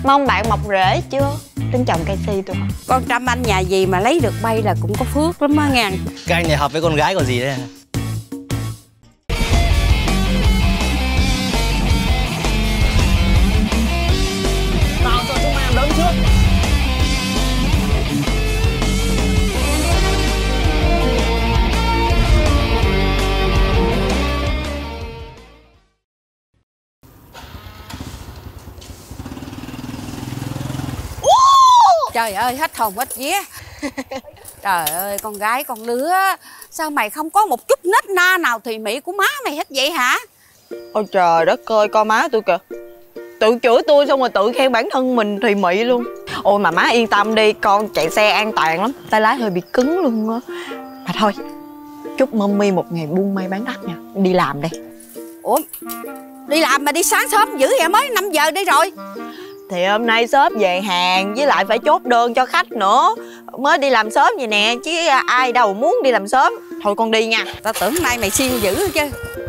Mong bạn mọc rễ chưa? Tính trồng cây si tôi. Con Trâm Anh nhà gì mà lấy được bay là cũng có phước lắm á nghe. Cái anh này hợp với con gái còn gì đấy. Tao cho chúng em đấm trước. Trời ơi, hết hồn hết vía. Trời ơi, con gái con lứa, sao mày không có một chút nết na nào thùy mị của má mày hết vậy hả? Ôi trời đất ơi, coi má tôi kìa. Tự chửi tôi xong rồi tự khen bản thân mình thùy mị luôn. Ôi mà má yên tâm đi, con chạy xe an toàn lắm. Tay lái hơi bị cứng luôn á. Mà thôi, chúc Mommy một ngày buôn may bán đắt nha. Đi làm đây. Ủa, đi làm mà đi sáng sớm dữ vậy, mới 5 giờ đi rồi. Thì hôm nay shop về hàng, với lại phải chốt đơn cho khách nữa. Mới đi làm sớm vậy nè, chứ ai đâu muốn đi làm sớm. Thôi con đi nha. Tao tưởng nay mày siêng dữ chứ.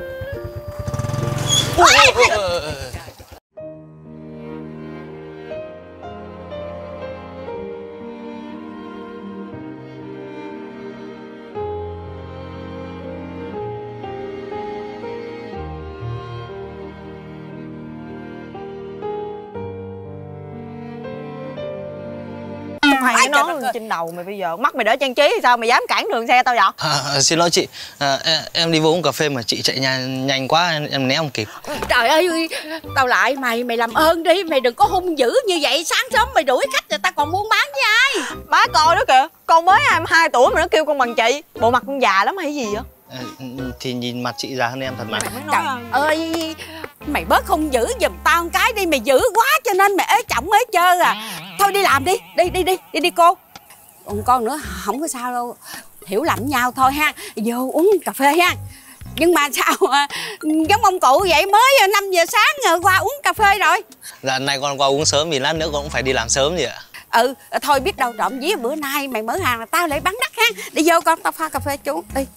Mày nói trên đầu mày bây giờ, mắt mày đỡ trang trí thì sao mày dám cản đường xe tao vậy? Xin lỗi chị, em đi vô uống cà phê mà chị chạy nhanh quá, em né không kịp. Trời ơi, tao lại mày làm ơn đi, mày đừng có hung dữ như vậy. Sáng sớm mày đuổi khách rồi tao còn buôn bán với ai? Má coi đó kìa, con mới 22 tuổi mà nó kêu con bằng chị. Bộ mặt con già lắm hay gì vậy? Thì nhìn mặt chị già hơn em thật mà. Trời ơi, mày bớt hung dữ giùm tao một cái đi, mày dữ quá cho nên mày ế chổng ế chơ à. Thôi đi làm đi, đi cô. Còn con nữa không có sao đâu, hiểu lầm nhau thôi ha. Vô uống cà phê ha. Nhưng mà sao giống ông cụ vậy, mới 5 giờ sáng rồi qua uống cà phê rồi. Dạ nay con qua uống sớm vì lát nữa con cũng phải đi làm sớm gì ạ. Thôi biết đâu trộm vía bữa nay mày mở hàng là tao lại bán đắt ha. Đi vô con, tao pha cà phê chú đi.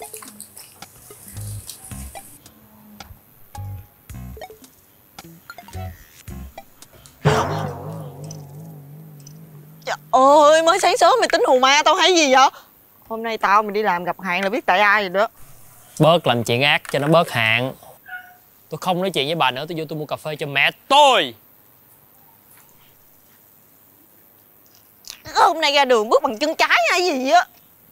Trời ơi, mới sáng sớm mày tính hù ma tao hay gì vậy? Hôm nay tao mày đi làm gặp hạn là biết tại ai rồi đó. Bớt làm chuyện ác cho nó bớt hạn. Tôi không nói chuyện với bà nữa, tôi vô tôi mua cà phê cho mẹ tôi. Hôm nay ra đường bước bằng chân trái hay gì á.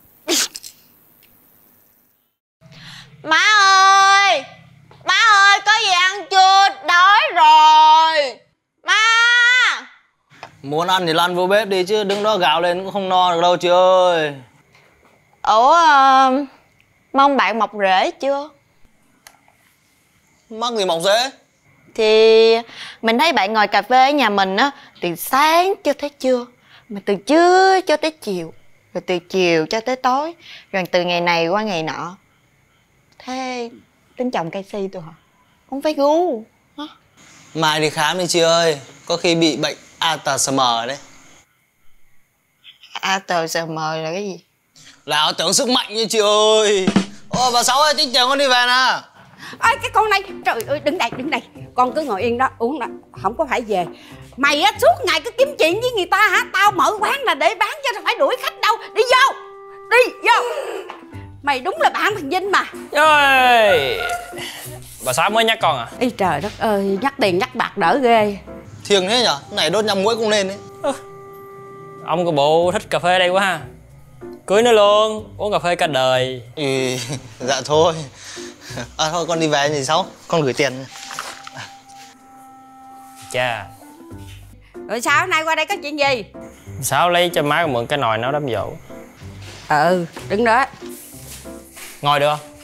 Má ơi, má ơi, có gì ăn chưa? Đói rồi. Má. Muốn ăn thì lăn vô bếp đi chứ đứng đó gào lên cũng không no được đâu chị ơi. Ủa, mong bạn mọc rễ chưa? Mắc gì mọc rễ? Thì mình thấy bạn ngồi cà phê ở nhà mình á, từ sáng cho tới trưa, mà từ trưa cho tới chiều, rồi từ chiều cho tới tối, rồi từ ngày này qua ngày nọ. Thế tính trồng cây si tôi hả? Không phải gu hả? Mai đi khám đi chị ơi, có khi bị bệnh ATSM đấy. ATSM là cái gì? Là ảo tưởng sức mạnh như chị ơi. Ô bà Sáu ơi, tính chào con đi về nè. Ê cái con này, trời ơi đứng đây. Con cứ ngồi yên đó, uống đó, không có phải về. Mày á suốt ngày cứ kiếm chuyện với người ta hả? Tao mở quán là để bán chứ đâu phải đuổi khách đâu. Đi vô. Mày đúng là bạn thằng Vinh mà. Ơi, bà Sáu mới nhắc con à? Ê trời đất ơi, nhắc tiền nhắc bạc đỡ ghê. Thiêng thế nhở, này đốt nhăm mũi cũng lên đấy. Ông có bộ thích cà phê đây quá ha. Cưới nó luôn, uống cà phê cả đời. Dạ thôi. Thôi con đi về gì Sáu, con gửi tiền. Chà. Rồi sao hôm nay qua đây có chuyện gì? Sáu lấy cho má mượn cái nồi nấu đám giỗ. Đứng đó. Ngồi được không?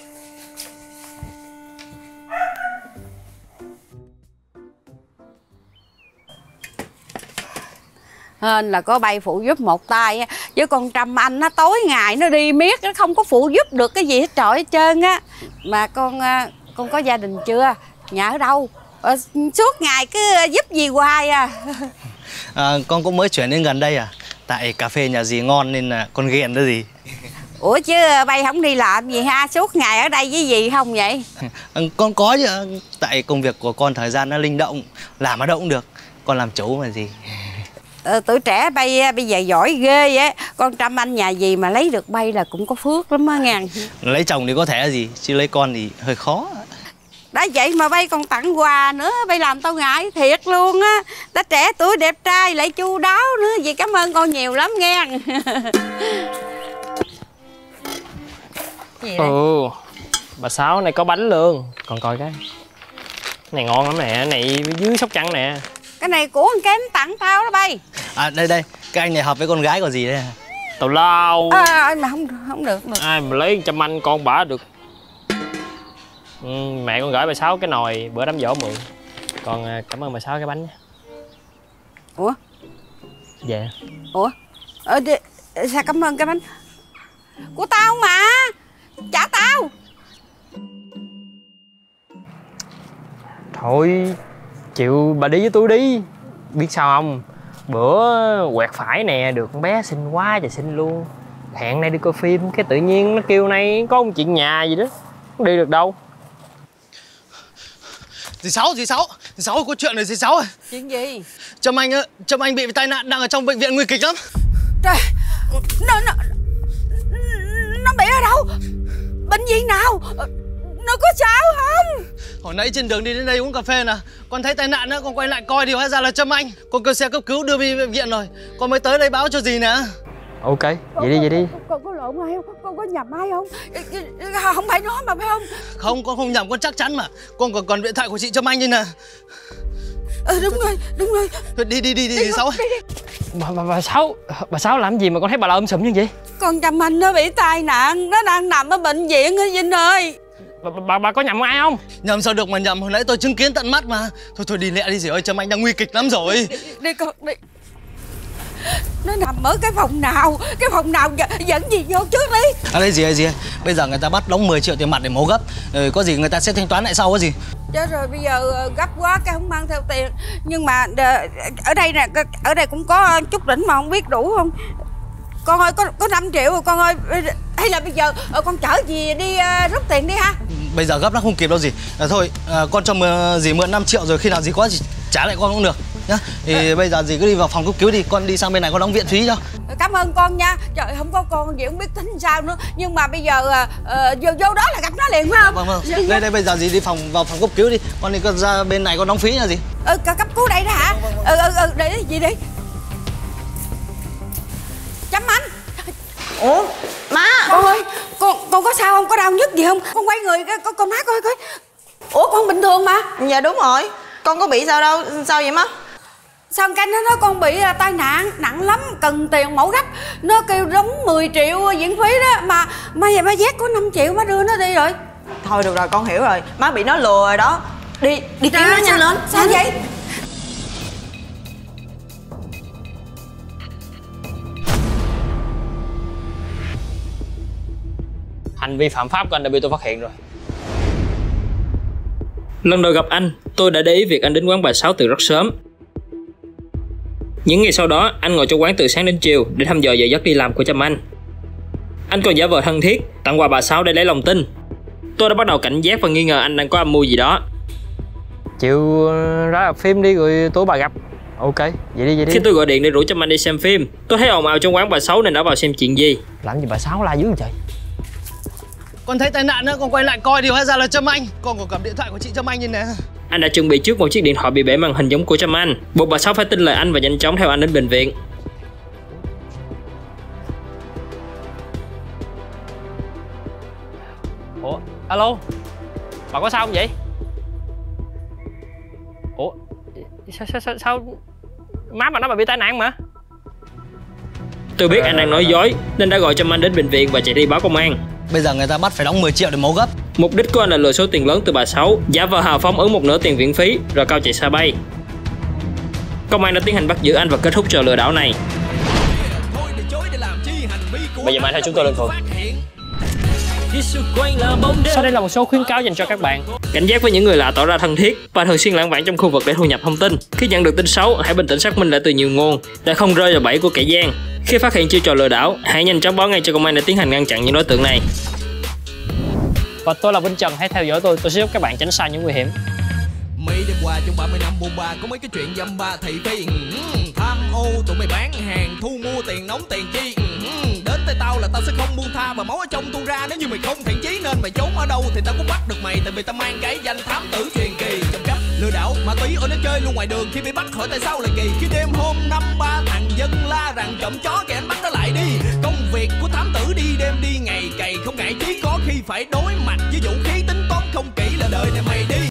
Hên là có bay phụ giúp một tay á, chứ con Trâm Anh nó tối ngày nó đi miết, nó không có phụ giúp được cái gì hết trọi hết trơn á. Mà con có gia đình chưa? Nhà ở đâu? Suốt ngày cứ giúp gì hoài à. Con cũng mới chuyển đến gần đây à. Tại cà phê nhà dì ngon nên là con ghiền đó gì. Ủa chứ bay không đi làm gì ha? Suốt ngày ở đây với dì không vậy? Con có chứ. Tại công việc của con thời gian nó linh động, làm ở đâu cũng được. Con làm chủ mà gì. Tuổi trẻ bay bây giờ giỏi ghê á. Con Trâm Anh nhà gì mà lấy được bay là cũng có phước lắm á nghe. Lấy chồng thì có thể là gì, chứ lấy con thì hơi khó. Đã vậy mà bay còn tặng quà nữa, bay làm tao ngại thiệt luôn á. Đã trẻ tuổi đẹp trai lại chu đáo nữa, vậy cảm ơn con nhiều lắm nghe. Bà Sáu này có bánh luôn. Còn coi cái này ngon lắm nè, này dưới Sóc Trăng nè. Cái này của con Kém tặng tao đó bay. À đây cái anh này hợp với con gái còn gì đây. Tào lao. Mà không được. Ai mà lấy 100 anh con bả được. Mẹ con gửi bà Sáu cái nồi bữa đám giỗ mượn. Còn cảm ơn bà Sáu cái bánh nha. Ủa? Dạ. Ủa? Sao cảm ơn cái bánh? Của tao mà. Trả tao. Thôi chịu bà đi với tôi đi. Biết sao không? Bữa quẹt phải nè, được con bé xinh quá trời xinh luôn. Hẹn nay đi coi phim, cái tự nhiên nó kêu nay có một chuyện nhà gì đó. Không đi được đâu. Dì Sáu có chuyện rồi dì Sáu ơi. Chuyện gì? Trâm Anh bị tai nạn đang ở trong bệnh viện nguy kịch lắm. Trời, nó bị ở đâu? Bệnh viện nào? Nó có sao không? Hồi nãy trên đường đi đến đây uống cà phê nè, con thấy tai nạn nữa, con quay lại coi thì hóa ra là Trâm Anh. Con kêu xe cấp cứu đưa đi bệnh viện rồi, con mới tới đây báo cho dì nè. Ok, vậy đi. Con có lộn ai không? Con có nhầm ai không? Không phải nó mà phải không? Không, con không nhầm, con chắc chắn mà. Con còn điện thoại của chị Trâm Anh đây nè. Đúng rồi. Dì Sáu ơi. Bà Sáu làm gì mà con thấy bà la sụm như vậy? Con Trâm Anh nó bị tai nạn, nó đang nằm ở bệnh viện á Vinh ơi. Bà có nhầm ai không? Nhầm sao được mà nhầm, hồi nãy tôi chứng kiến tận mắt mà. Thôi đi lẹ đi dì ơi, Trâm Anh đang nguy kịch lắm rồi. Đi con đi. Nó nằm ở cái phòng nào dẫn gì vô trước đi. Đây dì ơi, bây giờ người ta bắt đóng 10 triệu tiền mặt để mổ gấp. Có gì người ta sẽ thanh toán lại sau có gì. Chết rồi, bây giờ gấp quá cái không mang theo tiền. Nhưng mà ở đây nè, ở đây cũng có chút đỉnh mà không biết đủ không. Con ơi, có 5 triệu rồi con ơi. Hay là bây giờ con chở dì đi rút tiền đi ha. Bây giờ gấp nó không kịp đâu dì. Thôi con cho dì mượn 5 triệu rồi khi nào dì có gì trả lại con cũng được nhá. Thì bây giờ dì cứ đi vào phòng cấp cứu đi, con đi sang bên này con đóng viện phí cho. Cảm ơn con nha. Trời, không có con gì không biết tính sao nữa. Nhưng mà bây giờ vô đó là gặp nó liền phải không? Vâng. Đây bây giờ dì đi vào phòng cấp cứu đi, con đi con ra bên này con đóng phí nha dì. Cấp cứu đây đó hả? Để gì đi. Trâm Anh. Ủa má. Con ơi, con có sao không? Có đau nhức gì không? Con quay người con má coi. Ủa con bình thường mà. Dạ đúng rồi, con có bị sao đâu. Sao vậy má? Sao cái nó nói con bị tai nạn nặng lắm, cần tiền mổ gấp. Nó kêu đóng 10 triệu viện phí đó. Mà giờ má vét có 5 triệu má đưa nó đi rồi. Thôi được rồi, con hiểu rồi. Má bị nó lừa rồi đó. Đi kiếm nó nhanh lên. Sao vậy? Hành vi phạm pháp của anh đã bị tôi phát hiện rồi. Lần đầu gặp anh, tôi đã để ý việc anh đến quán bà Sáu từ rất sớm. Những ngày sau đó, anh ngồi trong quán từ sáng đến chiều để thăm dò giờ giấc đi làm của Trâm Anh. Anh còn giả vờ thân thiết, tặng quà bà Sáu để lấy lòng tin. Tôi đã bắt đầu cảnh giác và nghi ngờ anh đang có âm mưu gì đó. Chịu ra gặp phim đi rồi tối bà gặp. Ok, vậy đi. Khi tôi gọi điện để rủ Trâm Anh đi xem phim, tôi thấy ồn ào trong quán bà Sáu nên đã vào xem chuyện gì. Làm gì bà Sáu la dữ vậy trời? Con thấy tai nạn nữa, con quay lại coi thì hóa ra là Trâm Anh. Con còn cầm điện thoại của chị Trâm Anh như nè. Anh đã chuẩn bị trước một chiếc điện thoại bị bể màn hình giống của Trâm Anh, buộc bà Sáu phải tin lời anh và nhanh chóng theo anh đến bệnh viện. Ủa, alo, bà có sao không vậy? Ủa, sao má bà nói bà bị tai nạn mà? Tôi biết anh đang nói dối nên đã gọi Trâm Anh đến bệnh viện và chạy đi báo công an. Bây giờ người ta bắt phải đóng 10 triệu để mổ gấp. Mục đích của anh là lừa số tiền lớn từ bà Sáu, giả vờ hào phóng ứng một nửa tiền viện phí rồi cao chạy xa bay. Công an đã tiến hành bắt giữ anh và kết thúc trò lừa đảo này. Bây giờ mai theo chúng tôi lên phường. Sau đây là một số khuyến cáo dành cho các bạn. Cảnh giác với những người lạ tỏ ra thân thiết và thường xuyên lãng vãng trong khu vực để thu nhập thông tin. Khi nhận được tin xấu, hãy bình tĩnh xác minh lại từ nhiều nguồn để không rơi vào bẫy của kẻ gian. Khi phát hiện chiêu trò lừa đảo, hãy nhanh chóng báo ngay cho công an để tiến hành ngăn chặn những đối tượng này. Và tôi là Vinh Trần, hãy theo dõi tôi sẽ giúp các bạn tránh xa những nguy hiểm. Mấy đêm qua trong 30 năm buồn bà có mấy cái chuyện dăm ba thị phi tham ô tụi hàng, thu mua tiền nóng tiền chi. Đến tay tao là tao sẽ không buông tha, và máu ở trong tuôn ra nếu như mày không thiện chí. Nên mày trốn ở đâu thì tao cũng bắt được mày, tại vì tao mang cái danh thám tử truyền kỳ. Trộm cắp, lừa đảo, ma túy ở nó chơi luôn ngoài đường, khi bị bắt hỏi tại sao lại kỳ. Khi đêm hôm năm ba thằng dân la rằng trộm chó kìa anh bắt nó lại đi. Công việc của tao